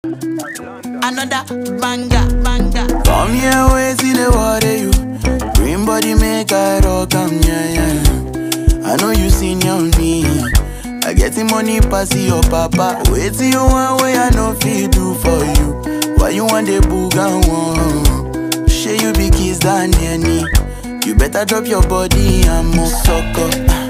Another banger. Come here, wait till the water you. Green body make I rock, yeah. I know you seen young me. I get the money pass your papa. Wait till you want way I know feel do for you. Why you want the boogan one? Share you be kiss than any. You better drop your body and move sucker.